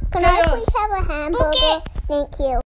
Can I please have a hamburger? Thank you.